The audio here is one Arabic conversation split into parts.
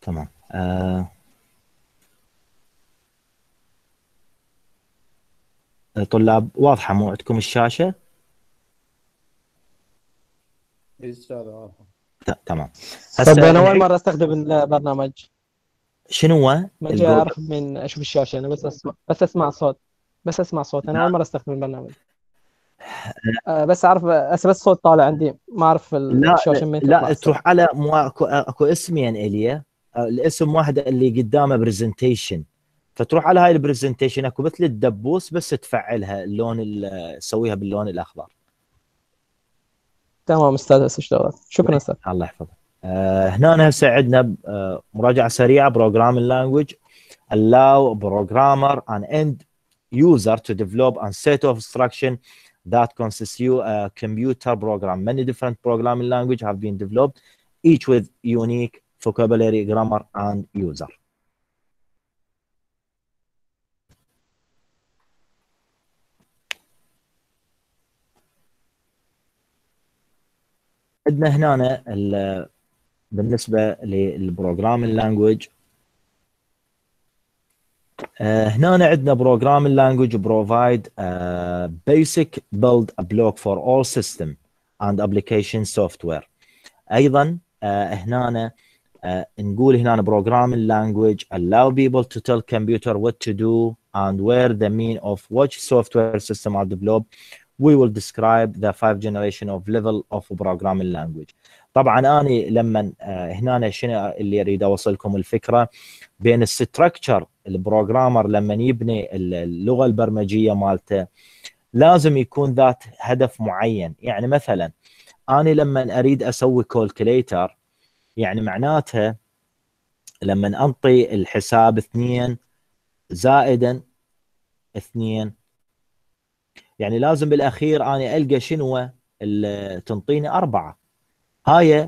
تمام. طلاب واضحة مو عندكم الشاشة؟ اي استاذ واضحة. تمام. طب هسه انا اول نعيد. مره استخدم البرنامج، شنو هو ما جاي اعرف من اشوف الشاشه، انا بس اسمع صوت. انا اول مره استخدم البرنامج. بس اعرف بس صوت طالع عندي، ما اعرف لا الشاشه من تطلع لا، هسه. تروح على اكو اسمين اليه. الاسم واحد اللي قدامه برزنتيشن، فتروح على هاي البرزنتيشن اكو مثل الدبوس، بس تفعلها اللون تسويها باللون الاخضر. تمام استاذ، هسه اشتغلت. شكرا استاذ. الله يحفظك. هنا هسه عندنا مراجعه سريعه. programming language allow programmer and end user to develop a set of instruction that constitute a computer program. Many different programming language have been developed, each with unique vocabulary, grammar, and user. عندنا هنا بالنسبة للبروجرامينج لانجويج، هنا عندنا programming language provide a basic build a block for all system and application software. ايضا هنا نقول هنا programming language allow people to tell computer what to do and where the mean of which software system are developed. We will describe the 5 generation of level of programming language. طبعا انا لما هنا شنو اللي اريد اوصلكم الفكره بين الستركتشر. البروجرامر لما يبني اللغه البرمجيه مالته لازم يكون ذات هدف معين. يعني مثلا انا لما اريد اسوي كالكوليتر، يعني معناتها لما انطي الحساب 2 زائدا 2، يعني لازم بالاخير انا القى شنو اللي تنطيني 4. هاي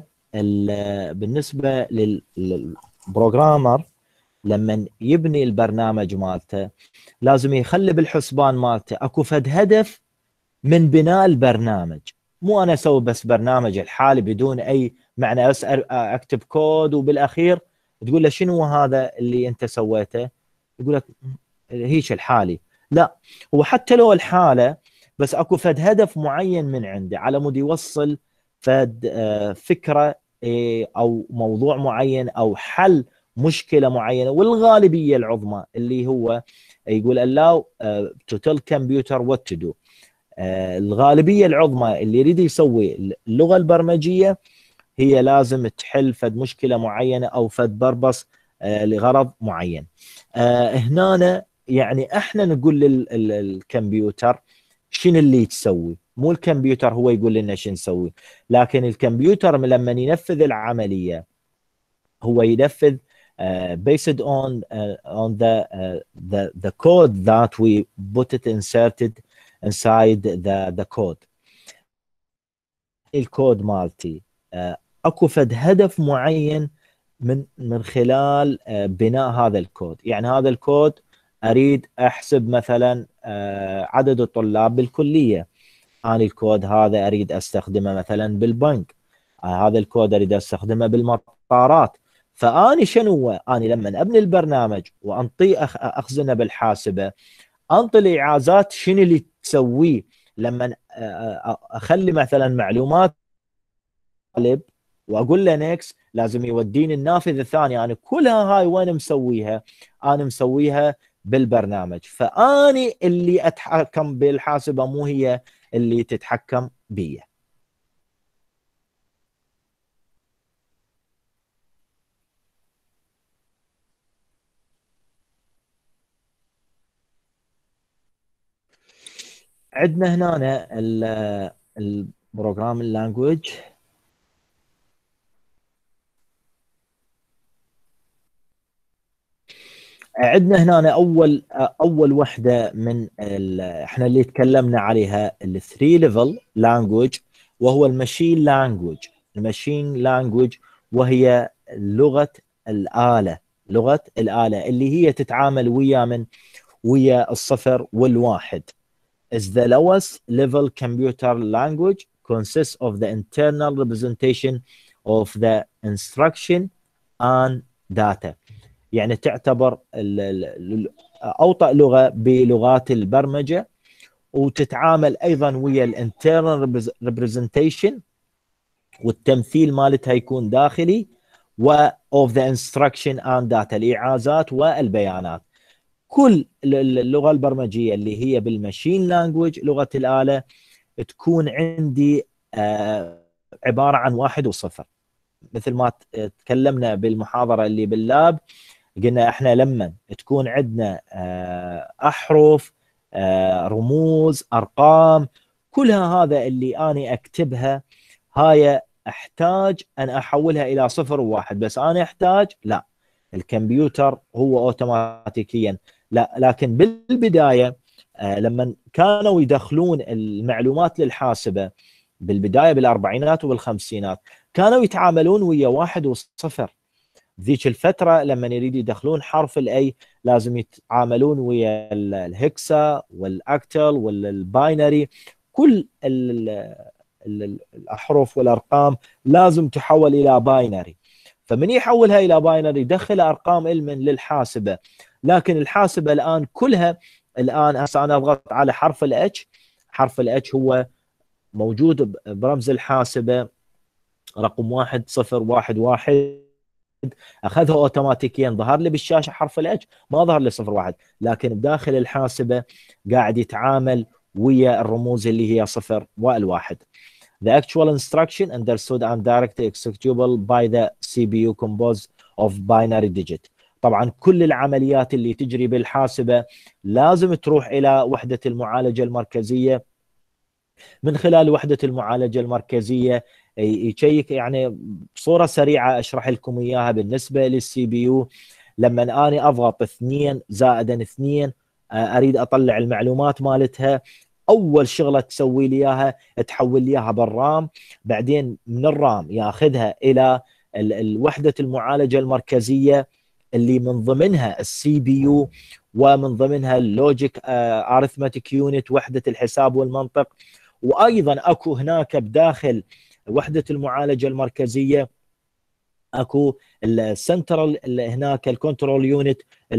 بالنسبه للبروجرامر لما يبني البرنامج مالته لازم يخلي بالحسبان مالته اكو فد هدف من بناء البرنامج. مو انا اسوي بس برنامج الحالي بدون اي معنى، بس اكتب كود وبالاخير تقول له شنو هذا اللي انت سويته، يقول لك هيك الحالي. لا، هو حتى لو الحاله بس اكو فد هدف معين من عنده على مود يوصل فد فكره او موضوع معين او حل مشكله معينه. والغالبيه العظمى اللي هو يقول allow to tell computer what to do. الغالبيه العظمى اللي يريد يسوي اللغه البرمجيه هي لازم تحل فد مشكله معينه او فد بربص لغرض معين. هنا يعني احنا نقول للكمبيوتر شنو اللي تسوي، مو الكمبيوتر هو يقول لنا شنو نسوي. لكن الكمبيوتر لما ينفذ العمليه هو ينفذ based on the code that we put it inserted inside the code. الكود مالتي اكو فد هدف معين من خلال بناء هذا الكود. يعني هذا الكود اريد احسب مثلا عدد الطلاب بالكليه، انا الكود هذا اريد استخدمه مثلا بالبنك، هذا الكود اريد استخدمه بالمطارات. فاني شنو اني لما ابني البرنامج وانطيه اخزنه بالحاسبه، انطي الاعازات شنو اللي تسويه لما اخلي مثلا معلومات طالب واقول له نيكس لازم يوديني النافذه الثانيه. انا كلها هاي وين مسويها؟ انا مسويها بالبرنامج. فاني اللي اتحكم بالحاسبه مو هي اللي تتحكم بي. عندنا هنا البروجرام اللانجوج. عندنا هنا اول وحده من احنا اللي تكلمنا عليها الثري ليفل لانجوج، وهو الماشين لانجوج. الماشين لانجوج وهي لغه الاله، لغه الاله اللي هي تتعامل ويا الصفر والواحد. is the lowest level computer language consists of the internal representation of the instruction and data. يعني تعتبر أوطأ لغة بلغات البرمجة، وتتعامل أيضا ويا الانترنال ريبريزنتيشن، والتمثيل مالتها يكون داخلي، و of the instruction and data، الإعازات والبيانات. كل اللغة البرمجية اللي هي بالماشين لانجوج، لغة الآلة، تكون عندي عبارة عن 1 و0. مثل ما تكلمنا بالمحاضرة اللي باللاب، قلنا احنا لما تكون عندنا احرف، رموز، ارقام، كلها هذا اللي اني اكتبها، هاي احتاج ان احولها الى 0 و1. بس انا احتاج لا، الكمبيوتر هو اوتوماتيكيا لا. لكن بالبدايه لما كانوا يدخلون المعلومات للحاسبه بالبدايه بالاربعينات وبالخمسينات، كانوا يتعاملون ويا 1 و0. ذيك الفتره لما يريد يدخلون حرف الاي، لازم يتعاملون ويا الهكسا والاكتل والباينري. كل الاحرف والارقام لازم تحول الى باينري. فمن يحولها الى باينري يدخل ارقام من للحاسبه. لكن الحاسبه الان كلها، الان هسه انا اضغط على حرف الاتش. حرف الاتش هو موجود برمز الحاسبه رقم 1011، اخذها اوتوماتيكيا، ظهر لي بالشاشه حرف الاتش، ما ظهر لي 0 1. لكن بداخل الحاسبه قاعد يتعامل ويا الرموز اللي هي 0 و1. The actual instruction understood and directly executable by the CPU composed of binary digit. طبعا كل العمليات اللي تجري بالحاسبه لازم تروح الى وحده المعالجه المركزيه. من خلال وحده المعالجه المركزيه يشيك، يعني بصوره سريعه اشرح لكم اياها. بالنسبه للسي بي يو، لما اني اضغط 2 زائدا 2 اريد اطلع المعلومات مالتها، اول شغله تسوي لي اياها تحول لي اياها بالرام. بعدين من الرام ياخذها الى وحده المعالجه المركزيه اللي من ضمنها السي بي يو، ومن ضمنها اللوجيك ارثماتيك يونت، وحده الحساب والمنطق. وايضا اكو هناك بداخل وحده المعالجه المركزيه اكو السنترال هناك الكنترول يونت،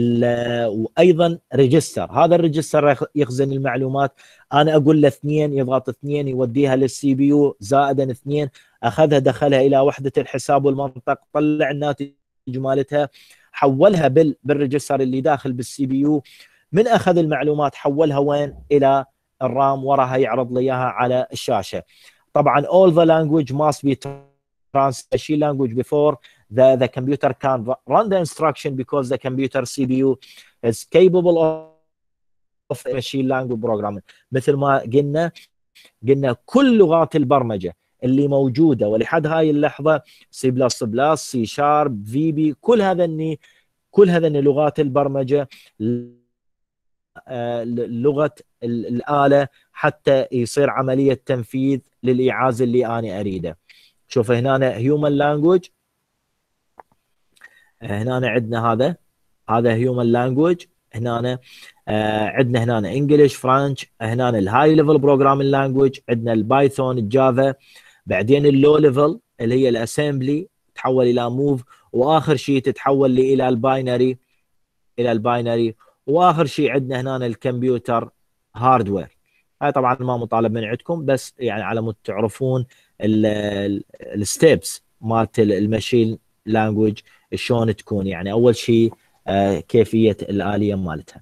وايضا ريجستر. هذا الريجستر يخزن المعلومات. انا اقول له 2، يضغط 2 يوديها للسي بي يو زائدا 2، اخذها دخلها الى وحده الحساب والمنطق، طلع الناتج مالتها، حولها بالريجستر اللي داخل بالسي بي يو. من اخذ المعلومات حولها وين؟ الى الرام، وراها يعرض لي اياها على الشاشه. طبعا all the language must be machine language before the computer can run the instruction, because the computer CPU is capable of machine language programming. مثل ما قلنا كل لغات البرمجه اللي موجوده ولحد هاي اللحظه، سي بلس بلس، سي شارب، في بي، كل هذا لغات البرمجه لغه الاله حتى يصير عمليه تنفيذ للايعاز اللي انا اريده. شوف هنا هيومن لانجوج، هنا عندنا هذا هيومن لانجوج. هنا عندنا هنا انجلش، فرنش، هنا الهاي ليفل بروجرامينج لانجوج، عندنا البايثون، الجافا، بعدين اللو ليفل اللي هي الاسمبلي تحول الى موف، واخر شيء تتحول لي الى الباينري. واخر شيء عندنا هنا الكمبيوتر هاردوير. هاي طبعا ما مطالب من عندكم، بس يعني على مود تعرفون الستيبس مالت الماشين لانجوج شلون تكون. يعني اول شيء كيفيه الاليه مالتها.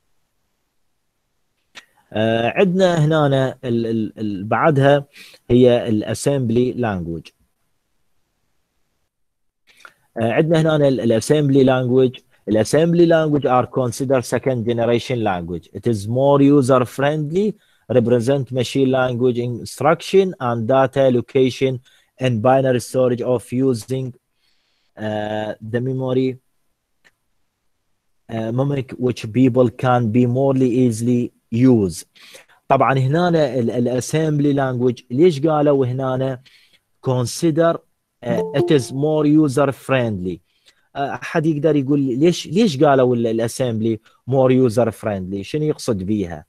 عندنا هنا بعدها هي الاسمبلي لانجوج. عندنا هنا الاسمبلي لانجوج. Assembly language are considered second generation language. It is more user friendly, represent machine language instruction and data allocation and binary storage of using the memory mimic which people can be more easily use. طبعا هنا الاسمبلي لانجوج ليش قالوا هنا consider it is more user friendly؟ احد يقدر يقول ليش قالوا الاسمبلي مور يوزر فريندلي؟ شنو يقصد بيها؟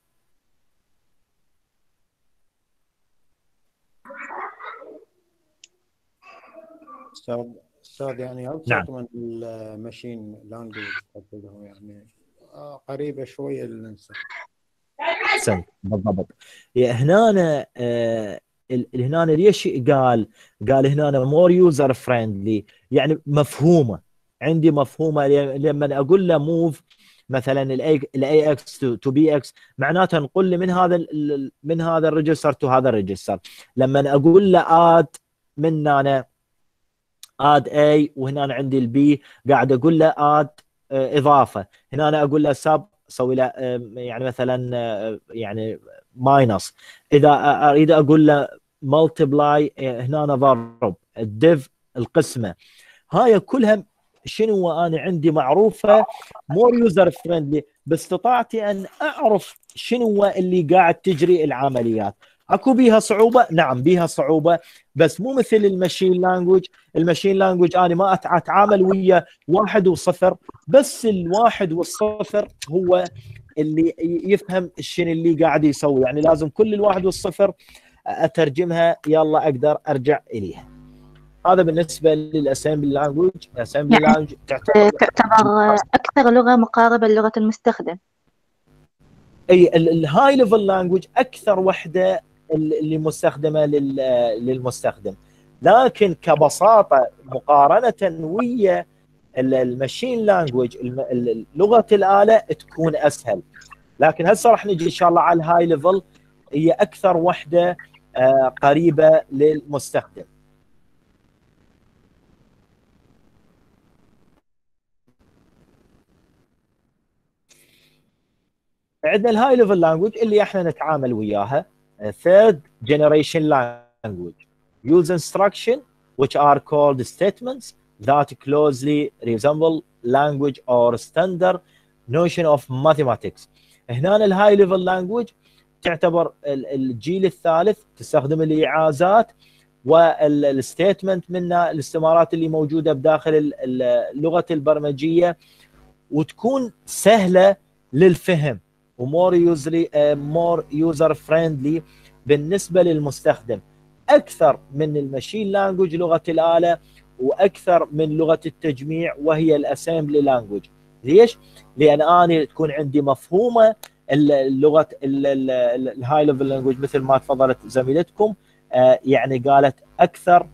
استاذ يعني ابسط من الماشين لانجوج يعني قريبه شويه للنسخ. احسنت بالضبط. هنا هنا ليش قال هنا مور يوزر فريندلي، يعني مفهومه، عندي مفهومه. لما اقول له موف مثلا الاي اكس تو بي اكس، معناته نقول لي من هذا الريجستر تو هذا الريجستر. لما اقول له اد من انا اد اي، وهنا أنا عندي البي قاعد اقول له اد اضافه، هنا أنا اقول له سب اسوي له يعني مثلا يعني ماينس. اذا اريد اقول له ملتبلاي، هنا أنا ضرب الديف القسمه. هاي كلها شنو انا عندي معروفه مور يوزر فريندلي، باستطاعتي ان اعرف شنو اللي قاعد تجري العمليات. اكو بيها صعوبه؟ نعم بيها صعوبه، بس مو مثل الماشين لانجوج. الماشين لانجوج انا ما اتعامل ويا واحد وصفر، بس الواحد والصفر هو اللي يفهم شنو اللي قاعد يسوي، يعني لازم كل الواحد والصفر اترجمها يلا اقدر ارجع اليها. هذا بالنسبه للاسمبلي لانجوج. الاسمبلي يعني لانجوج تعتبر أكثر لغة مقاربة للغة المستخدم. اي الهاي ليفل لانجوج اكثر وحده اللي مستخدمه للمستخدم، لكن كبساطه مقارنه ويا الماشين لانجوج لغه الاله تكون اسهل. لكن هسه راح نجي ان شاء الله على الهاي ليفل، هي اكثر وحده قريبه للمستخدم. عندنا الهاي ليفل لانجوج اللي احنا نتعامل وياها third generation language use instruction which are called statements that closely resemble language or standard notion of mathematics. هنا الهاي ليفل لانجوج تعتبر الجيل الثالث، تستخدم الاعازات والستيتمنت منها الاستمارات اللي موجوده بداخل اللغه البرمجيه، وتكون سهله للفهم ومور يوزر فريندلي بالنسبه للمستخدم، اكثر من الماشين لانجوج لغه الاله، واكثر من لغه التجميع وهي الاسمبلي لانجوج. ليش؟ لان انا تكون عندي مفهومه اللغه الهاي ليفل لانجوج مثل ما تفضلت زميلتكم، يعني قالت اكثر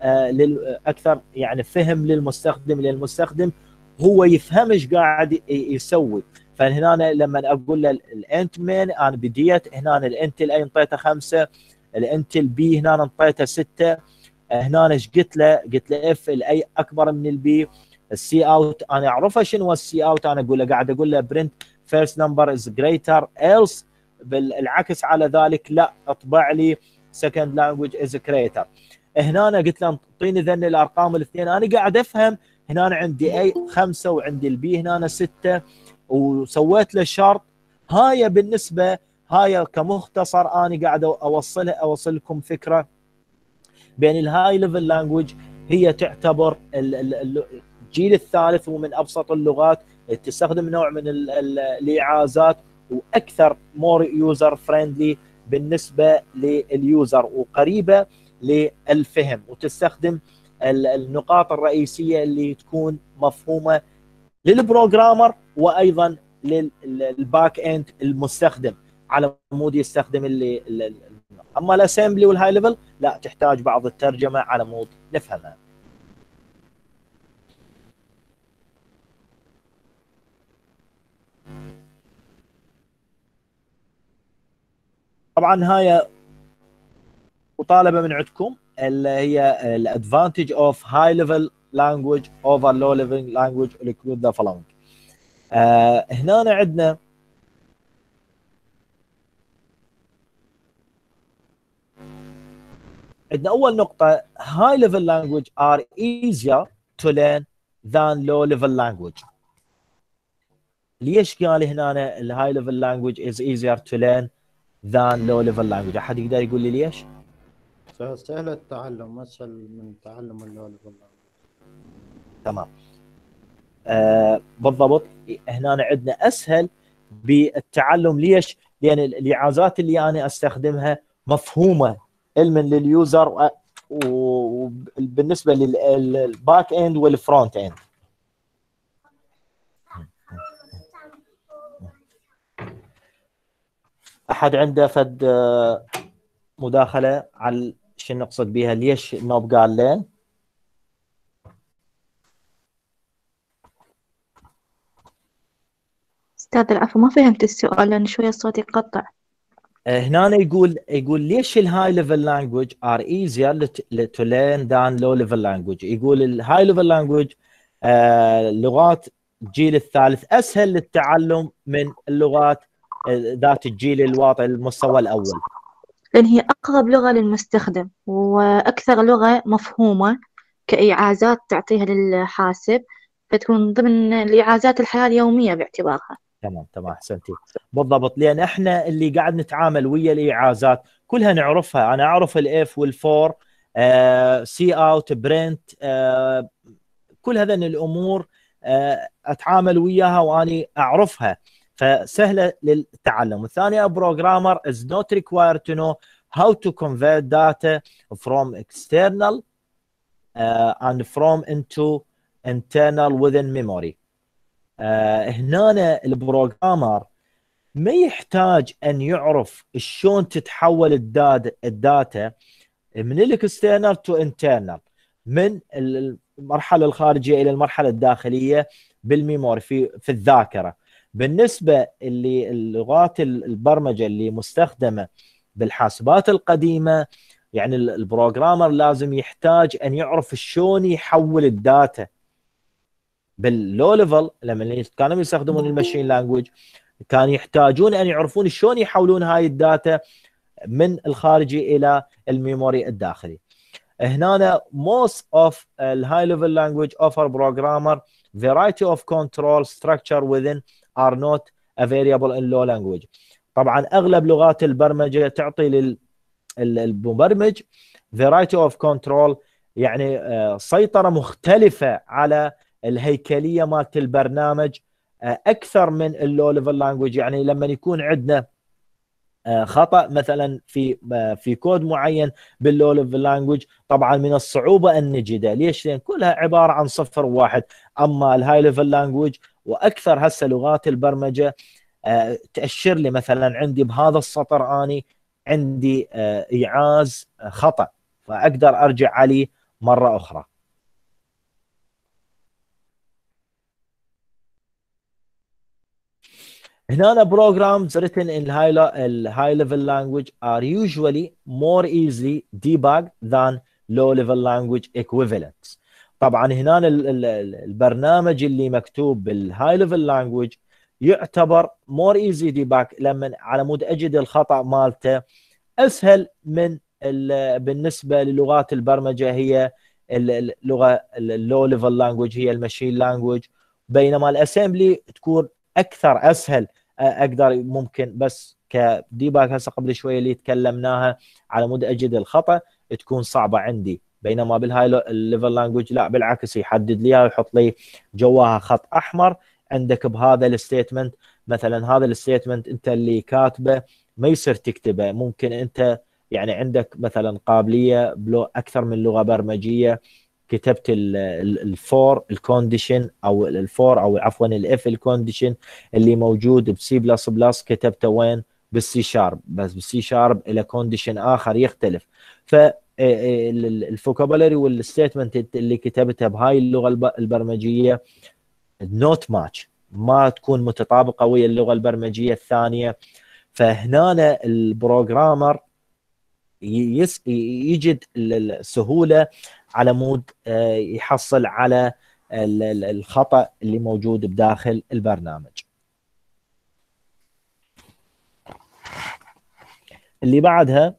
اكثر يعني فهم للمستخدم هو يفهم ايش قاعد يسوي. فهنا لما اقول له الانت مين انا بديت هنا الانت الاي انطيته 5، الانت البي هنا انطيته 6. هنا ايش قلت له؟ قلت له اف الاي اكبر من البي. السي اوت انا اعرفه شنو السي اوت، انا اقول له قاعد اقول له برنت فيرست نمبر از جريتر ايلس، بالعكس على ذلك لا اطبع لي سكند لانجوج از جريتر. هنا أنا قلت له اعطيني ذن الارقام الاثنين، انا قاعد افهم. هنا أنا عندي اي 5 وعندي البي هنا 6 وسويت له شرط. هاي بالنسبه هاي كمختصر انا قاعد اوصل لكم فكره بين الهاي ليفل لانجوج. هي تعتبر الجيل الثالث ومن ابسط اللغات، تستخدم نوع من الاعازات، واكثر مور يوزر فريندلي بالنسبه لليوزر، وقريبه للفهم، وتستخدم النقاط الرئيسيه اللي تكون مفهومه للبروجرامر وايضا للباك اند المستخدم على مود يستخدم اما الاسمبلي والهاي ليفل لا تحتاج بعض الترجمه على مود نفهمها. طبعا هاي مطالبه من عندكم اللي هي الادفانتج اوف هاي ليفل لانجوج اوفر لو ليفل لانجوج include the following. هنا عندنا اول نقطه high level language are easier to learn than low level language. ليش قال هنا الهاي ليفل لانجوج is easier to learn than low level language؟ احد يقدر يقول لي ليش؟ سهل التعلم، اسهل من تعلم اللغه. تمام. بالضبط. هنا عندنا اسهل بالتعلم. ليش؟ لان الاعازات اللي انا استخدمها مفهومه علما لليوزر، وبالنسبه للباك اند والفرونت اند. احد عنده فد مداخله على شو نقصد بها ليش ما بقى لين؟ أستاذ العفو، ما فهمت السؤال لأن شوية الصوت يقطع. هنا يقول ليش الهاي ليفل لانجوج ار ايزير تو ليرن ذان لو ليفل لانجوج. يقول الهاي ليفل لانجوج لغات الجيل الثالث اسهل للتعلم من اللغات ذات الجيل الواطي المستوى الاول. لأن هي أقرب لغة للمستخدم وأكثر لغة مفهومة كإعازات تعطيها للحاسب، فتكون ضمن الإعازات الحياة اليومية باعتبارها. تمام احسنتي بالضبط. لان احنا اللي قاعد نتعامل ويا الاعازات كلها نعرفها. انا اعرف الاف والفور، سي اوت، برنت، كل هذه الامور اتعامل وياها واني اعرفها، فسهله للتعلم. الثانيه بروجرامر is not required to know how to convert data from external and from into internal within memory. هنا البروجرامر ما يحتاج ان يعرف شلون تتحول الداتا من الاكسترنال تو انترنال، من المرحله الخارجيه الى المرحله الداخليه بالميموري في الذاكره. بالنسبه للغات البرمجه اللي مستخدمه بالحاسبات القديمه، يعني البروجرامر لازم يحتاج ان يعرف شلون يحول الداتا. باللو ليفل لما كانوا يستخدمون الماشين لانجويج كانوا يحتاجون ان يعرفون شلون يحولون هاي الداتا من الخارجي الى الميموري الداخلي. هنا most of high level language offer programmer variety of control structure within are not available in low language. طبعا اغلب لغات البرمجه تعطي للمبرمج variety of control، يعني سيطره مختلفه على الهيكليه مالت البرنامج اكثر من اللو ليفل لانجويج. يعني لما يكون عندنا خطا مثلا في كود معين باللو ليفل لانجويج، طبعا من الصعوبه ان نجده. ليش؟ لان كلها عباره عن صفر وواحد. اما الهاي ليفل لانجويج واكثر هسه لغات البرمجه تاشر لي مثلا عندي بهذا السطر اني عندي ايعاز خطا، فاقدر ارجع عليه مره اخرى. هنا programs written in high level language are usually more easily debugged than low level language equivalents. طبعا هنا البرنامج اللي مكتوب بالهاي ليفل لانجويج يعتبر more easy debug، لما على مود اجد الخطا مالته اسهل من بالنسبه للغات البرمجه هي اللغه اللو ليفل لانجويج هي الماشين لانجويج، بينما الاسمبلي تكون اكثر اسهل. اقدر ممكن بس كديباج هسه قبل شويه اللي تكلمناها على مود اجد الخطا تكون صعبه عندي، بينما بالهاي ليفل لانجويج لا بالعكس يحدد لي ويحط لي جواها خط احمر. عندك بهذا الستيتمنت مثلا، هذا الستيتمنت انت اللي كاتبه ما يصير تكتبه، ممكن انت يعني عندك مثلا قابليه اكثر من لغه برمجيه كتبت الفور الكونديشن او الفور او عفوا الاف الكونديشن اللي موجود بسي بلس بلس كتبته وين؟ بالسي شارب، بس بالسي شارب الى كونديشن اخر يختلف. فالفوكابولري والستيتمنت اللي كتبتها بهاي اللغه البرمجيه نوت ماتش، ما تكون متطابقه ويا اللغه البرمجيه الثانيه. فهنا البروجرامر يجد السهوله على مود يحصل على الخطأ اللي موجود بداخل البرنامج. اللي بعدها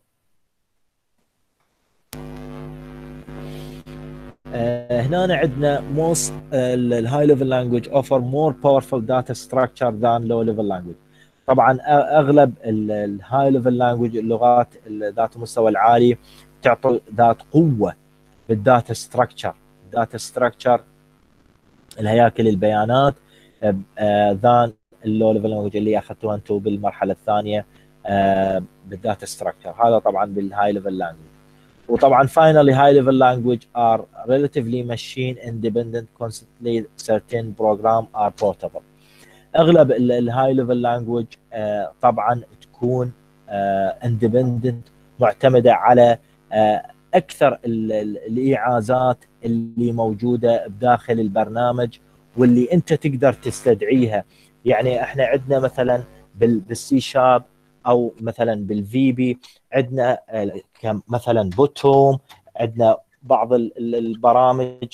هنا عندنا most high level language offer more powerful data structure than low level language. طبعا اغلب الهاي ليفل لانجويج اللغات ذات المستوى العالي تعطي ذات قوه بالداتا ستراكشر. الداتا ستراكشر الهياكل البيانات ذان اللو ليفل لانجويج اللي اخذتوها انتم بالمرحله الثانيه بالداتا ستراكشر. هذا طبعا بالهاي ليفل لانجويج. وطبعا finally high level language are relatively machine independent constantly certain program are portable. اغلب الهاي ليفل لانجوج طبعا تكون اندبندنت، معتمده على اكثر الايعازات اللي موجوده بداخل البرنامج واللي انت تقدر تستدعيها. يعني احنا عندنا مثلا بالسي شارب او مثلا بالفي بي عندنا مثلا بوتوم، عندنا بعض البرامج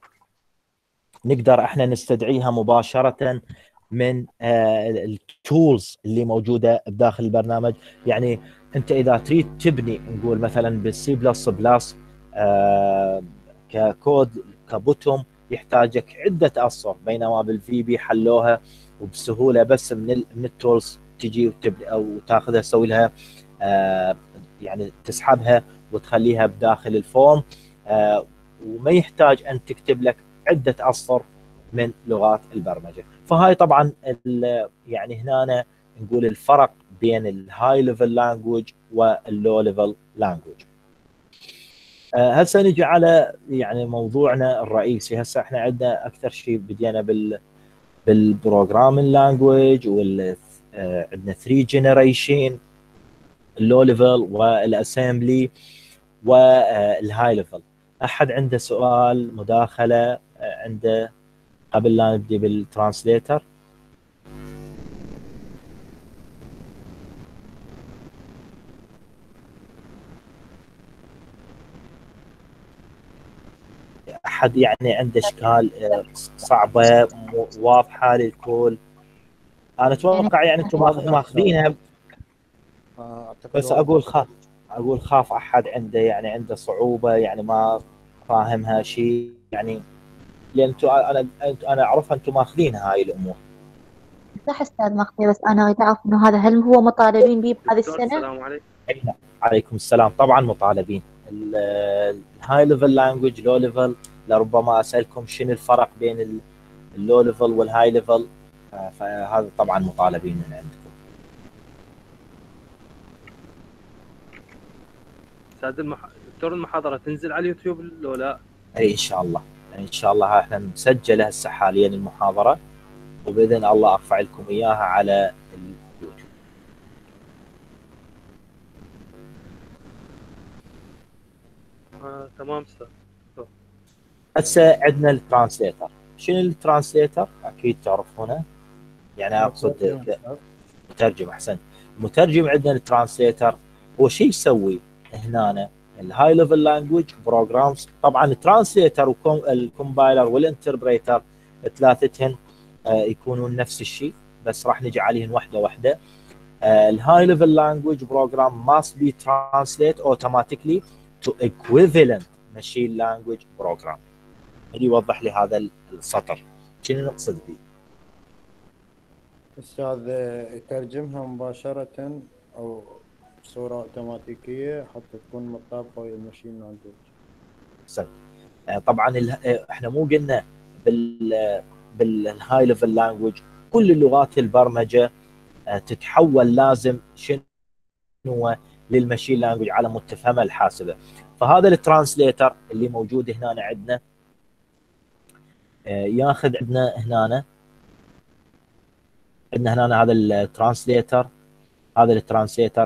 نقدر احنا نستدعيها مباشره من التولز اللي موجوده بداخل البرنامج. يعني انت اذا تريد تبني نقول مثلا بالسي بلس بلس ككود كبوتوم يحتاجك عده اسطر، بينما بالفي بي حلوها وبسهوله بس من التولز تجي وتبني او تاخذها تسوي لها يعني تسحبها وتخليها بداخل الفورم، وما يحتاج ان تكتب لك عده اسطر من لغات البرمجه. فهاي طبعا يعني هنا نقول الفرق بين الهاي ليفل لانجوج واللو ليفل لانجوج. هسه نجي على يعني موضوعنا الرئيسي. هسه احنا عندنا اكثر شيء بدينا بالبروجرامينج لانجوج، عندنا 3 جنريشن، اللو ليفل والاسمبلي والهاي ليفل. احد عنده سؤال مداخله عنده قبل لا نبدي بالترانسليتر؟ احد يعني عنده اشكال صعبه واضحه للكل؟ انا اتوقع يعني انتم ماخذينها، بس اقول خاف احد عنده يعني عنده صعوبه يعني ما فاهمها شيء يعني، لان انتم انا اعرفها انتم ماخذين هاي الامور. صح استاذ مخفي، بس انا اريد اعرف انه هذا هل هو مطالبين به بهذه السنه؟ السلام عليكم. عليكم السلام. طبعا مطالبين. الهاي ليفل لانجوج لو ليفل، لربما اسالكم شنو الفرق بين اللو ليفل والهاي ليفل، فهذا طبعا مطالبين من عندكم. استاذ دكتور المحاضره تنزل على اليوتيوب لو لا؟ اي ان شاء الله، ان شاء الله احنا مسجله هسه حاليا المحاضره، وباذن الله ارفع لكم اياها على اليوتيوب. تمام استاذ. هسه عندنا الترانسليتر. شنو الترانسليتر؟ اكيد تعرفونه، يعني اقصد مترجم. احسن، المترجم. عندنا الترانسليتر هو شيء يسوي هنا الهاي ليفل لانجوج بروجرامز. طبعا الترانسليتر والكومبايلر والانتربريتر ثلاثتهم يكونون نفس الشيء، بس راح نجي عليهم واحده واحده. الهاي ليفل لانجوج بروجرام must be translate automatically to equivalent machine language program. اللي يوضح لي هذا السطر شنو نقصد به؟ استاذ يترجمها مباشره او بصوره اوتوماتيكيه حتى تكون مطابقه ويا الماشين لانجوج. احسنت. طبعا احنا مو قلنا بالهاي ليفل لانجوج كل اللغات البرمجه تتحول لازم شنو للماشين لانجوج على متفهمه الحاسبه. فهذا الترانسليتر اللي موجود هنا عندنا ياخذ عندنا هنا هذا الترانسليتر. هذا الترانسليتر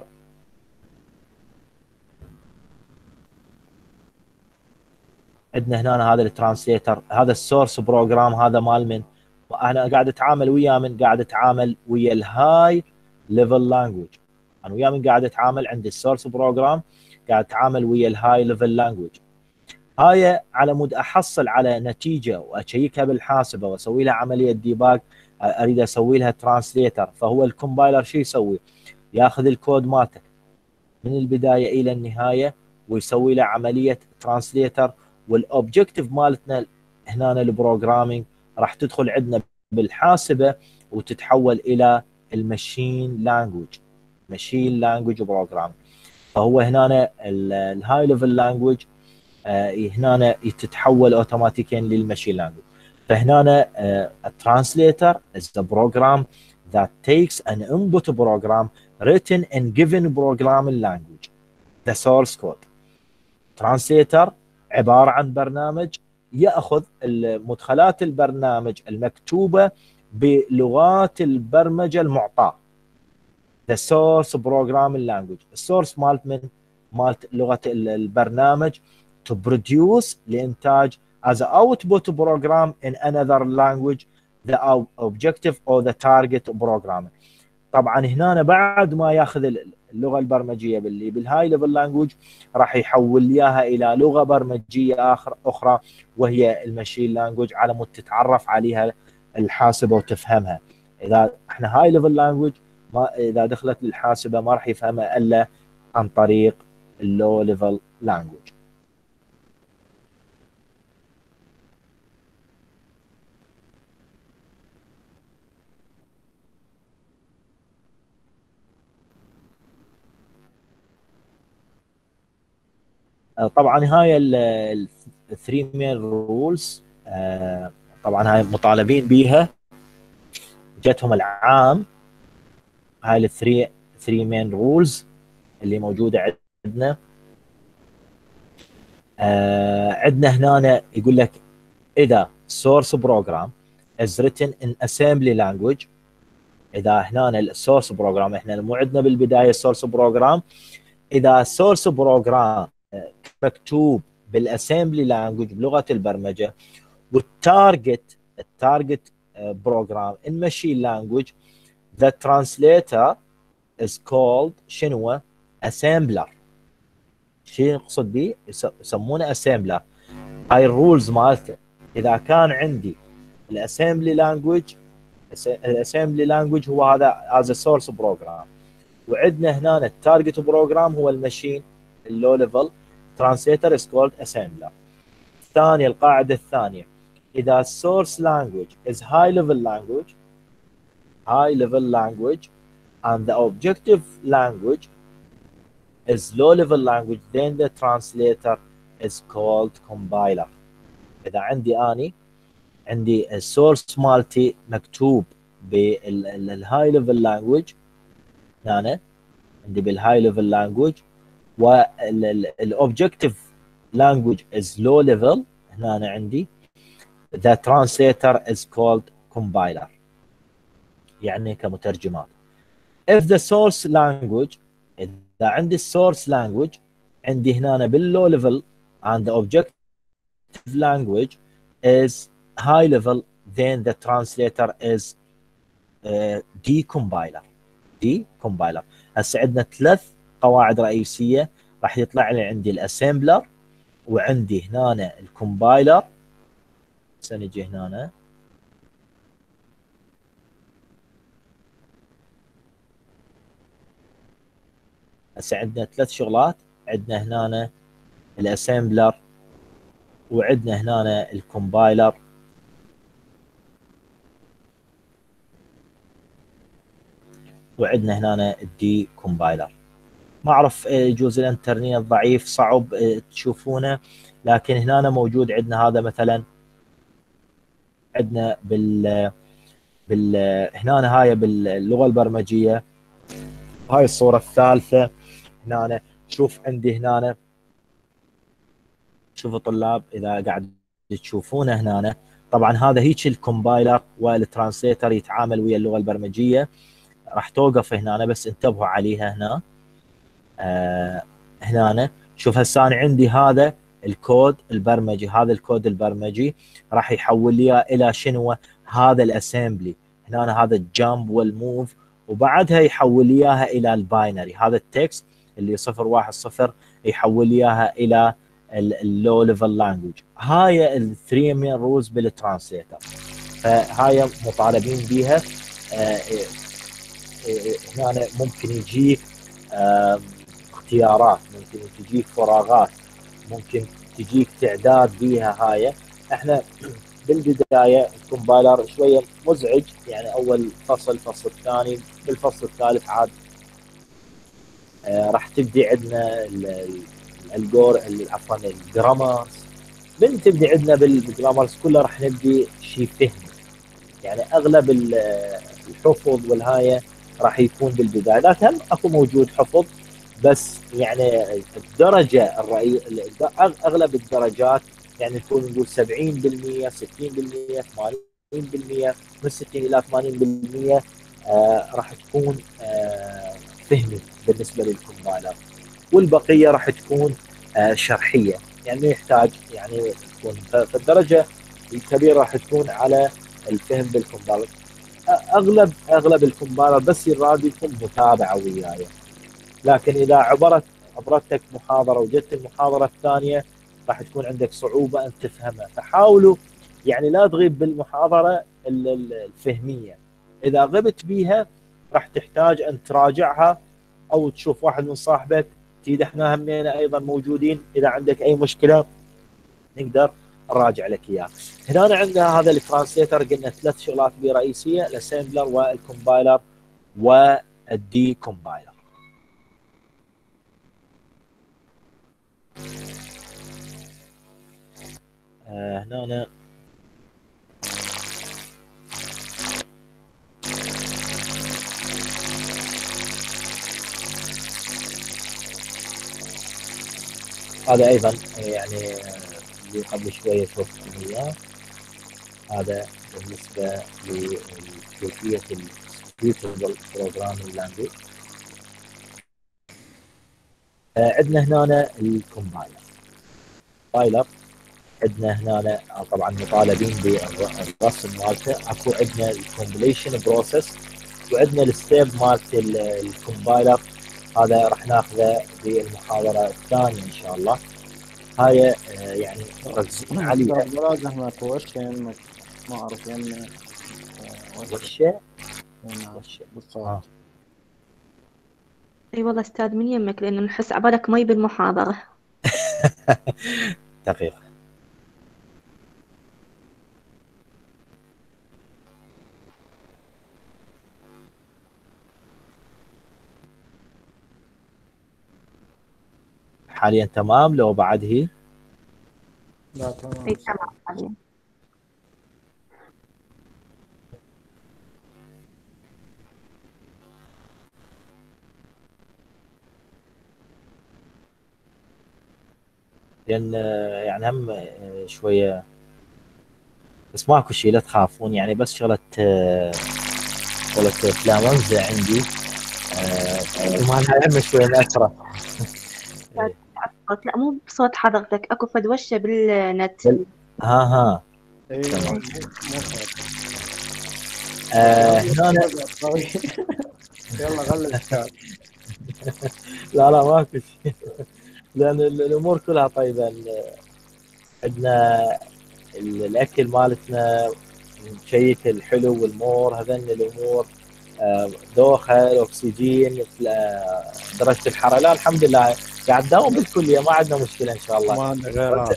عندنا هنا هذا الترانسليتر، هذا السورس بروجرام. هذا مال من؟ انا قاعد اتعامل وياه من؟ قاعد اتعامل ويا الهاي ليفل لانجوج. انا وياه من قاعد اتعامل عند السورس بروجرام، قاعد اتعامل ويا الهاي ليفل لانجوج. هاي على مود احصل على نتيجه واشيكها بالحاسبه واسوي لها عمليه ديباج، اريد اسوي لها ترانسليتر. فهو الكومبايلر شو يسوي؟ ياخذ الكود مالتك من البدايه الى النهايه ويسوي له عمليه ترانسليتر. والاوبجكتيف مالتنا هنا البروجرامينج راح تدخل عندنا بالحاسبه وتتحول الى الماشين لانجوج، ماشين لانجوج بروجرام. فهو هنا الهاي ليفل لانجوج هنا تتحول اوتوماتيكيا للماشين لانجوج. فهنا الترانسليتر is the program that takes an input program written in given programming language, the source code, ترانسليتر عباره عن برنامج ياخذ مدخلات البرنامج المكتوبه بلغات البرمجه المعطاه. the source programming language، السورس مالت لغه البرنامج to produce لانتاج as an output program in another language the objective or the target programming. طبعا هنا بعد ما ياخذ اللغه البرمجيه باللي بالهاي ليفل لانجوج راح يحول اياها الى لغه برمجيه اخرى وهي الماشين لانجوج على مود تتعرف عليها الحاسبه وتفهمها. اذا احنا هاي ليفل لانجوج ما اذا دخلت للحاسبه ما راح يفهمها الا عن طريق اللو ليفل لانجوج. طبعا هاي الثري مين رولز طبعا هاي مطالبين بيها جتهم العام. هاي الثري مين رولز اللي موجوده عندنا. عندنا هنا يقول لك اذا source program is written in assembly language، اذا هنا السورس بروجرام احنا مو عندنا بالبدايه السورس بروجرام، اذا السورس بروجرام مكتوب بالاسمبلي لانجوج بلغه البرمجه والتارجت بروجرام ان ماشين لانجوج the translator is called شنو؟ assembler. شو يقصد به؟ يسمونه assembler. هاي الرولز مالته اذا كان عندي الاسمبلي لانجوج هو هذا as a source program، وعندنا هنا التارجت بروجرام هو الماشين اللو ليفل translator is called assembler. الثانية القاعدة الثانية إذا source language is high level language and the objective language is low level language then the translator is called compiler. إذا عندي السورس مالتي مكتوب بالهاي ليفل لانجوج، هنا عندي بالهاي ليفل لانجوج والاوبجكتيف لانجوج از لو ليفل، هنا أنا عندي the translator is called compiler يعني كمترجمات. if the source language اذا عندي السورس لانجوج عندي هنا باللو ليفل and the objective language is high level then the translator is decompiler. هسه عندنا ثلاث قواعد رئيسيه راح يطلع لي عندي الاسمبلر وعندي هنا الكومبايلر. سنجي هنا هسه عندنا ثلاث شغلات، عندنا هنا الاسمبلر وعندنا هنا الكومبايلر وعندنا هنا الدي كومبايلر. ما اعرف يجوز الانترنت ضعيف صعب تشوفونه، لكن هنا موجود عندنا هذا مثلا عندنا هنا هاي باللغه البرمجيه. هاي الصوره الثالثه هنا شوف عندي هنا، شوفوا طلاب اذا قاعد تشوفونه هنا طبعا هذا هيك الكومبايلر والترانسليتر يتعامل ويا اللغه البرمجيه. راح توقف هنا بس انتبهوا عليها هنا. هنا شوف هسه انا عندي هذا الكود البرمجي، هذا الكود البرمجي راح يحول لي الى شنو؟ هذا الاسمبلي هنا هذا الجامب والموف، وبعدها يحول لي اياها الى الباينري، هذا التكست اللي 010 يحول لي اياها الى اللو ليفل لانجوج. هاي الثري مين رولز بالترانسليتر، فهاي مطالبين بيها. هنا ممكن يجيك اختيارات، ممكن تجيك فراغات، ممكن تجيك تعداد بيها. هاي احنا بالبدايه الكومبايلر شويه مزعج، يعني اول فصل الثاني بالفصل الثالث عاد راح تبدي عندنا عفوا الجرامرز. من تبدي عندنا بالجرامرز كلها راح نبدي شيء فهمي، يعني اغلب الحفظ والهايه راح يكون بالبدايه، لكن اكو موجود حفظ بس يعني الدرجه اغلب الدرجات يعني تكون نقول 70%، 60%، 80%، من 60 الى 80% راح تكون فهمي بالنسبه للكومبايلر، والبقيه راح تكون شرحيه، يعني يحتاج يعني تكون. فالدرجه الكبيره راح تكون على الفهم بالكومبايلر. اغلب الكومبايلر بس يراد لكم متابعه وياي، لكن اذا عبرتك محاضره وجدت المحاضره الثانيه راح تكون عندك صعوبه ان تفهمها، فحاولوا يعني لا تغيب بالمحاضره الفهميه. اذا غبت بيها راح تحتاج ان تراجعها او تشوف واحد من صاحبك تيد، احنا همينا ايضا موجودين، اذا عندك اي مشكله نقدر نراجع لك اياه. هنا عندنا هذا الترانسليتر، قلنا 3 شغلات به رئيسيه: الاسمبلر والكومبايلر والدي كومبايلر. هنا هذا ايضا يعني اللي قبل شويه شفت اياه، هذا بالنسبه لكيفيه السكيوتبل بروجرامينج لانجويج. عندنا هنا الكومبايلر. عندنا هنا طبعا مطالبين بالرسم مالته. اكو عندنا الكومبليشن بروسيس، وعندنا الستيب مالت الكومبايلر، هذا راح ناخذه بالمحاضره الثانيه ان شاء الله. هاي يعني ركزين عليها. بلاد احمد وشه ما اعرف يعني وشه بالصوت. اي والله استاذ من يمك، لانه نحس عبالك مي بالمحاضرة. دقيقة. حاليا تمام لو بعد هي؟ لا تمام. اي تمام حاليا. لان يعني هم شويه، بس ماكو شيء لا تخافون، يعني بس شغله فلامنزا عندي مالها هم شويه مأثره. لا مو بصوت حضرتك، اكو فد وشه بالنت. ها اي تمام. مو صوت. هنا يلا غلس. لا ماكو شيء لان الامور كلها طيبه. عندنا الاكل مالتنا نشيك الحلو والمور، هذن الامور دوخه، الاكسجين، درجه الحراره، لا الحمد لله قاعد داوم بالكليه، ما عندنا مشكله ان شاء الله. ما عندي غيرها.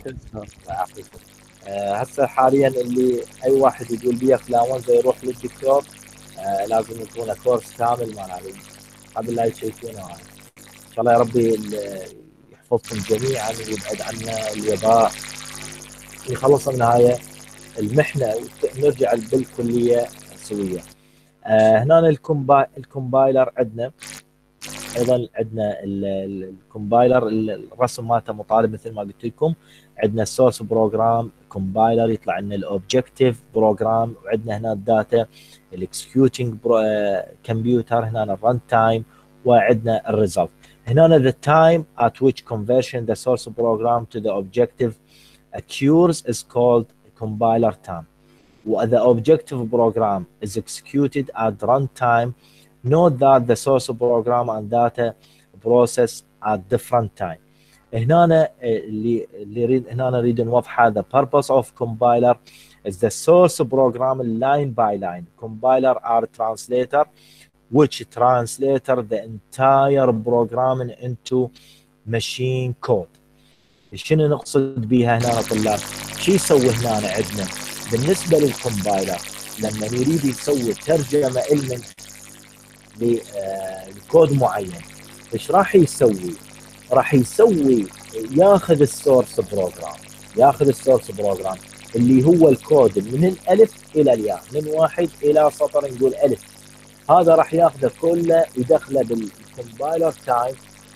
هسه حاليا اللي اي واحد يقول بيه انفلونزا يروح للدكتور، لازم يكون كورس كامل مال هذا قبل لا يشيكونه. ان شاء الله يا ربي يحفظكم جميعا ويبعد عنا الوباء، يخلص من هاي المحنه ونرجع بالكليه سويه. هنا الكومبايلر عندنا ايضا، عندنا الكومبايلر الرسم مالته مطالب مثل ما قلت لكم. عندنا السورس بروجرام كومبايلر، يطلع لنا الاوبجكتيف بروجرام، وعندنا هنا الداتا الاكسكيوتنج كمبيوتر، هنا الرن تايم، وعندنا الريزلت. هنا the time at which conversion the source program to the objective occurs is called compiler time. The objective program is executed at runtime. Note that the source program and data process at different time. هنا اللي يريد هنا نريد نوضحه: the purpose of compiler is the source program line by line. Compiler are translator which translator the entire programming into machine code. شنو نقصد بها هنا طلاب؟ شو يسوي هنا عندنا بالنسبه للكومبايلر لما يريد يسوي ترجمه من لكود معين؟ ايش راح يسوي؟ راح يسوي ياخذ السورس بروجرام اللي هو الكود من الالف الى الياء، من واحد الى سطر نقول الف، هذا راح ياخذه كله يدخله بالكومبايلر تايم،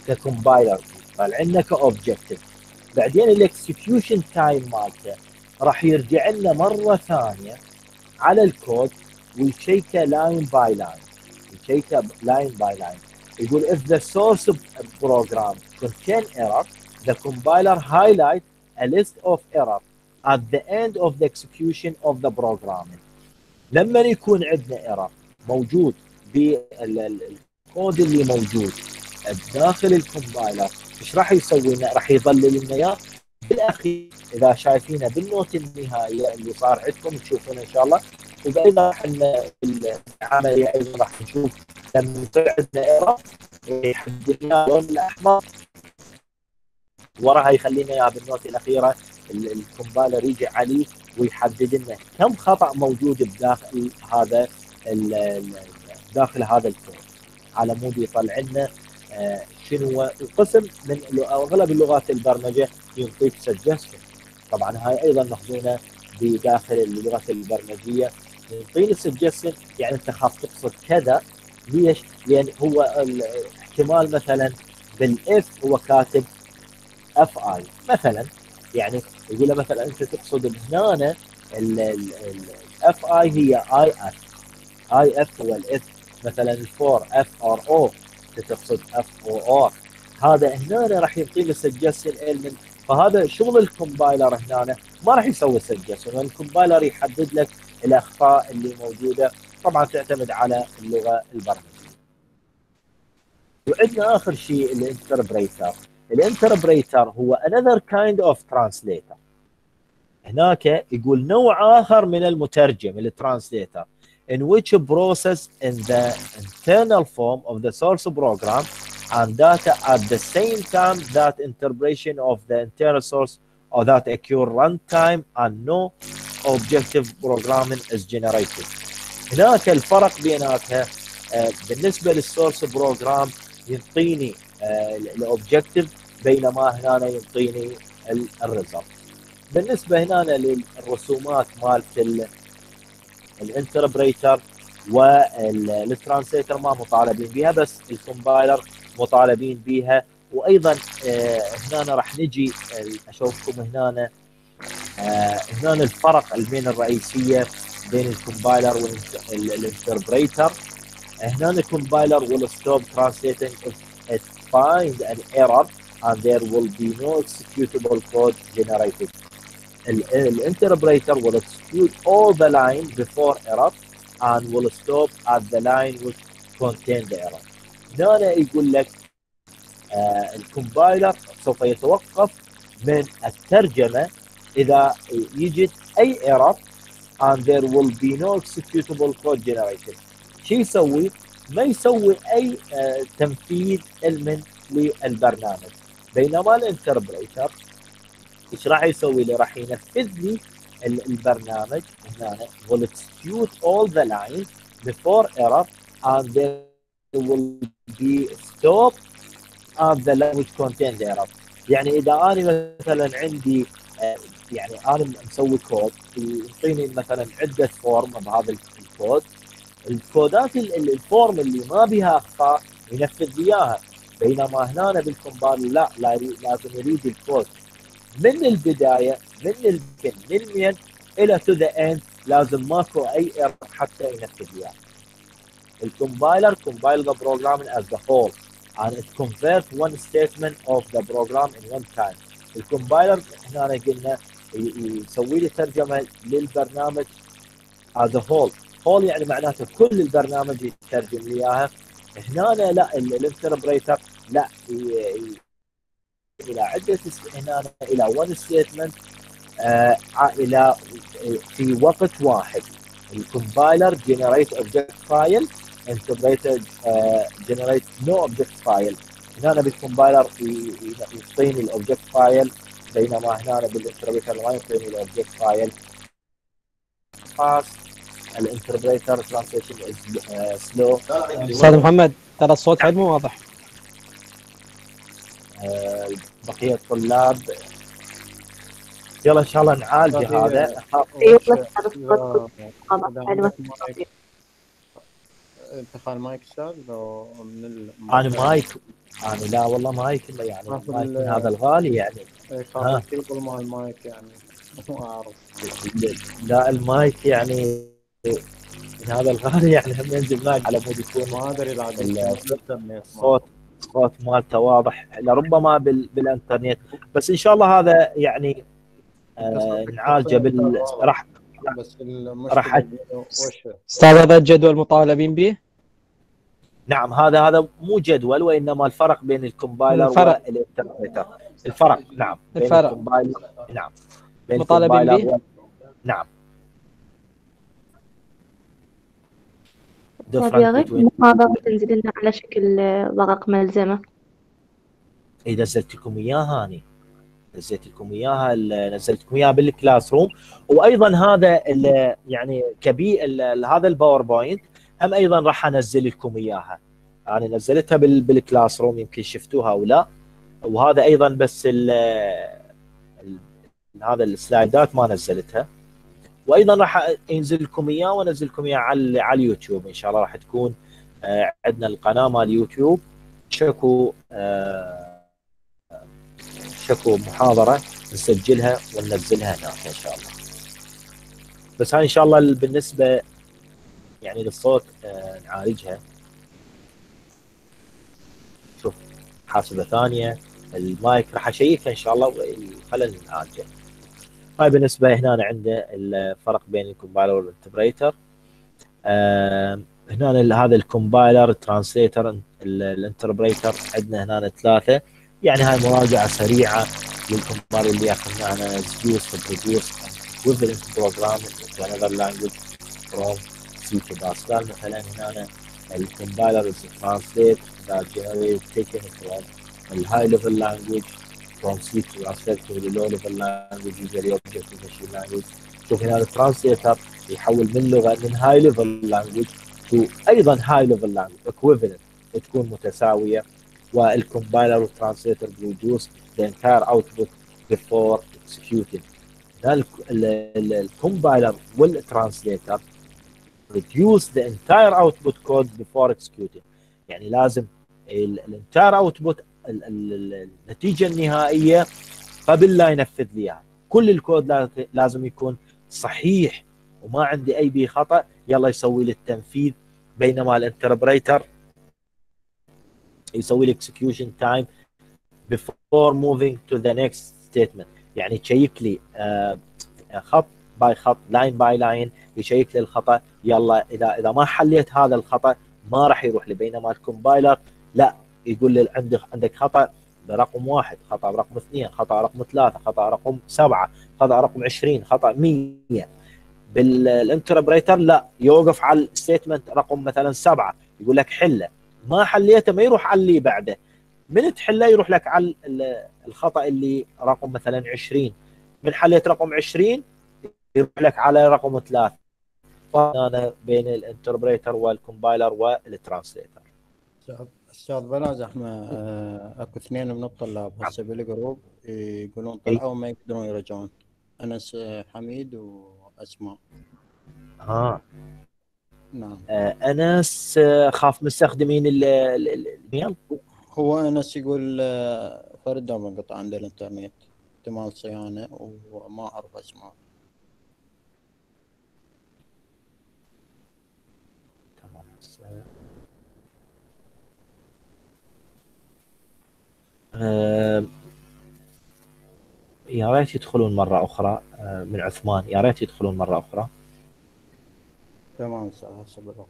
ككومبايلر، طالع لنا كاوبجكتيف. بعدين الاكسكيوشن تايم مالته راح يرجع لنا مره ثانيه على الكود ويشيكه لاين باي لاين، يشيكه لاين باي لاين. يقول if the source program contain error the compiler highlight a list of error at the end of the execution of the program. لما يكون عندنا ايرور موجود بالكود اللي موجود داخل الكومبايلر، ايش راح يسوي لنا؟ راح يظلل لنا اياه بالاخير اذا شايفينه بالنوت النهائيه اللي صار عندكم تشوفونه ان شاء الله. وايضا احنا العمليه ايضا راح نشوف لما يصير عندنا ايرور يحدد لنا اللون الاحمر وراها يخلينا اياه بالنوت الاخيره، الكومبايلر يجي عليه ويحدد لنا كم خطا موجود بداخل هذا داخل هذا الكود، على مود يطلع لنا شنو القسم من اغلب اللغات البرمجه ينطيك سجستشن. طبعا هاي ايضا مخزونه بداخل اللغات البرمجيه، يعطيني سجستشن يعني انت خاف تقصد كذا. ليش؟ لان هو احتمال مثلا بالاف هو كاتب اف اي مثلا، يعني يقول له مثلا انت تقصد هنا الاف اي هي اي اف، اي اف هو الاف مثلا الفور اف ار او تقصد اف او ار. هذا هنا راح يعطي له سجستشن ايلمنت. فهذا شغل الكومبايلر هنا ما راح يسوي سجستشن، الكومبايلر يحدد لك الاخطاء اللي موجوده، طبعا تعتمد على اللغه البرمجيه. وعندنا اخر شيء الانتربريتر. الانتربريتر هو another kind of translator. هناك يقول نوع اخر من المترجم الترانسليتر in which process in the internal form of the source program and data at the same time that interpretation of the internal source or that occur runtime and no objective programming is generated. هناك الفرق بيناتها بالنسبه للسورس بروجرام يعطيني الاوبجكتيف، بينما هنا يعطيني الريزلت. بالنسبه هنا للرسومات مالت الانتربريتر والترانسليتر ما مطالبين بها، بس الكومبايلر مطالبين بها. وايضا هنا راح نجي اشوفكم هنا الفرق المين الرئيسيه بين الكومبايلر والانتربريتر. هنا الكومبايلر will stop translating if it finds an error and there will be no executable code generated. The will execute all the line before error and will stop at the line which contains the error. هنا يقول لك الكومبايلر سوف يتوقف من الترجمة إذا يجد أي error and there will be no executable code generated. شو يسوي؟ ما يسوي أي تنفيذ من للبرنامج. بينما الانتربريتر ايش راح يسوي لي؟ راح ينفذ لي البرنامج هنا will execute all the lines before error and there will be stop at the line which contains the error. يعني اذا انا مثلا عندي يعني انا مسوي كود يعطيني مثلا عده فورم بهذا الكود، الكودات الفورم اللي ما بها اخطاء ينفذ لي اياها. بينما هنا بالكومبايلر لا لازم يريد الكود من البدايه من المين الى تو ذا اند، لازم ماكو اي ايرور حتى ينفذ اياه. الكومبايلر compile the program as the whole and it converts one statement of the program in one time. الكومبايلر هنا قلنا يسوي لي ترجمه للبرنامج as a whole. whole يعني معناته كل البرنامج يترجم لي اياها. هنا لا الانتربريتر لا الى عده هنا الى one statement الى في وقت واحد. الكومبايلر generate object file، interpreter generate no object file. هنا بالكومبايلر يعطيني الاوبجكت فايل، بينما هنا بالانتربريتر ما يعطيني الاوبجكت فايل. الانتربريتر ترانسليشن سلو. استاذ محمد ترى الصوت حد مو واضح. بقيه الطلاب يلا ان شاء الله نعالج هذا. انت خال مايك استاذ لو من انا مايك، انا لا والله مايك يعني خاف مايك من هذا الغالي يعني. خاف ها الكيبل مال المايك يعني ما اعرف. لا المايك يعني من هذا الغالي يعني هم ينزل مايك على مود يكون ما ادري لا يمكن الانترنت الصوت مالته واضح، لربما بالانترنت، بس ان شاء الله هذا يعني انت صوتك نعالجه شخصيا واضح. راح بس راح المشكله وش استاذ هذا الجدول مطالبين به؟ نعم هذا مو جدول، وانما الفرق بين الكومبايلر الفرق والانتربريتر. الفرق نعم بين الفرق الكومبايلر، نعم بين مطالبين به؟ الكومبايلر نعم طيب يا different غير between. المحاضرة تنزل لنا على شكل ورق ملزمة. اذا نزلت لكم اياها اني نزلت لكم اياها، نزلت لكم اياها بالكلاس روم، وايضا هذا يعني هذا الباوربوينت هم ايضا راح انزل لكم اياها. انا نزلتها بالكلاس روم، يمكن شفتوها او لا. وهذا ايضا بس هذا السلايدات ما نزلتها، وايضا راح انزل لكم اياه وانزل لكم اياه على اليوتيوب ان شاء الله. راح تكون عندنا القناه مال اليوتيوب شكو محاضره نسجلها وننزلها هناك ان شاء الله. بس هاي ان شاء الله بالنسبه يعني للصوت نعالجها. شوف حاسبه ثانيه المايك راح اشيكها ان شاء الله وخلينا نعالجه. هاي بالنسبه هنا عندنا الفرق بين الكومبايلر والانتربريتر. هنا هذا الكومبايلر، الترانسليتر، الانتربريتر، عندنا هنا ثلاثه. يعني هاي مراجعه سريعه للكومبايلر اللي اخذناها use to produce equivalent programming to another language from C to Pascal. مثلا هنا الكومبايلر is a translate that generate taken from the high level language from C to translate to the low level language usually object machine language. شوف هنا الترانسليتر يحول من لغه من هاي ليفل لانجوج تو ايضا هاي ليفل لانجوج equivalent تكون متساويه. والكومبايلر والترانسليتر برودوس the entire output before executing. الكومبايلر والترانسليتر produce the entire output code before executing. يعني لازم الانتاير اوتبوت النتيجه النهائيه قبل لا ينفذ لي اياها. كل الكود لازم يكون صحيح وما عندي اي بيه خطا، يلا يسوي لي التنفيذ. بينما الانتربريتر يسوي لي اكسكيوشن تايم before moving to the next statement. يعني تشيك لي خط باي خط، لاين باي لاين، يشيك لي الخطا. يلا اذا ما حليت هذا الخطا ما راح يروح لي. بينما الكومبايلر لا، يقول لي عندك خطا برقم 1، خطا برقم 2، خطا رقم 3، خطا رقم 7، خطا رقم 20، خطا 100. بالانتربريتر لا، يوقف على الستيتمنت رقم مثلا 7 يقول لك حله، ما حليته ما يروح على اللي بعده، من تحله يروح لك على الخطا اللي رقم مثلا 20. من حليت رقم 20 يروح لك على رقم 3. فانا بين الانتربريتر والكومبايلر والترانسليتر. استاذ بلا زحمه اكو اثنين من الطلاب هسه بالجروب يقولون طلعوا ما يقدرون يرجعون. انس حميد واسماء. نعم. انس خاف مستخدمين الميل. هو انس يقول فرد منقطع عند الانترنت، احتمال صيانه وما اعرف اسماء. تمام. يا ريت يدخلون مرة أخرى من عثمان، يا ريت يدخلون مرة أخرى. تمام استاذ هسه بالوقت.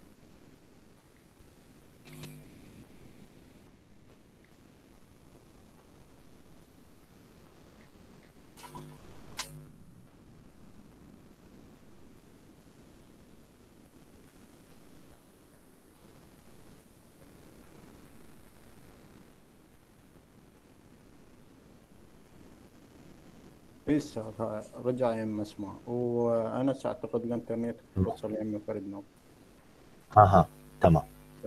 استاذ رجع يم اسماء، وانا اعتقد الانترنت وصل يم فرد نوب. تمام.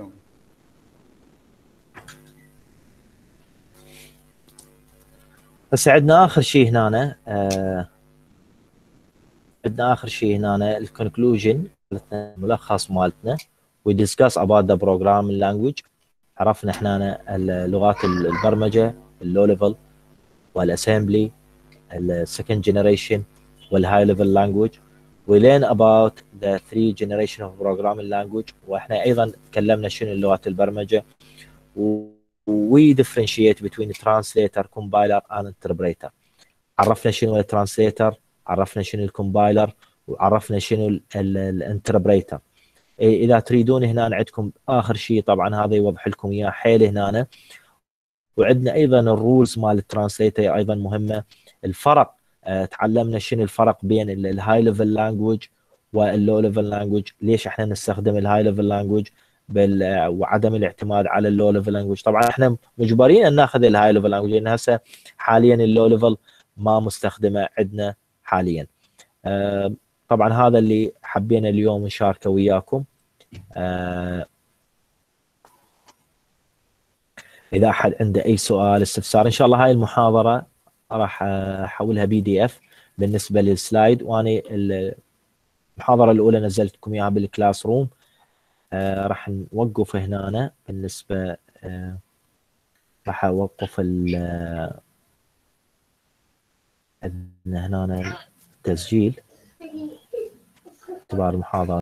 بس عندنا اخر شيء هنا، عندنا اخر شيء هنا الكونكلوجن، الملخص مالتنا. we discuss about the programming language. عرفنا احنا لغات البرمجه اللو ليفل والاسمبلي السكند جنريشن والهاي ليفل لانجوج. we learn about the 3 generation of programming language، واحنا ايضا تكلمنا شنو لغات البرمجه، we differentiate between translator, compiler and interpreter. عرفنا شنو الترانسليتر، عرفنا شنو الكومبايلر، وعرفنا شنو الانتربريتر. اذا تريدون هنا عندكم اخر شيء، طبعا هذا يوضح لكم اياه حيل هنا، وعندنا ايضا الرولز مال الترانسليتر ايضا مهمه. الفرق، تعلمنا شنو الفرق بين الهاي ليفل لانجوج واللو ليفل لانجوج، ليش احنا نستخدم الهاي ليفل لانجوج وعدم الاعتماد على اللو ليفل لانجوج. طبعا احنا مجبرين ان ناخذ الهاي ليفل لانجوج لان هسه حاليا اللو ليفل ما مستخدمه عندنا حاليا. طبعا هذا اللي حبينا اليوم نشاركه وياكم. اذا احد عنده اي سؤال استفسار، ان شاء الله هاي المحاضره راح احولها PDF بالنسبه للسلايد، وانا المحاضره الاولى نزلت لكم اياها بالكلاس روم. راح نوقف هنا بالنسبه راح اوقف هنا التسجيل اعتبار المحاضره.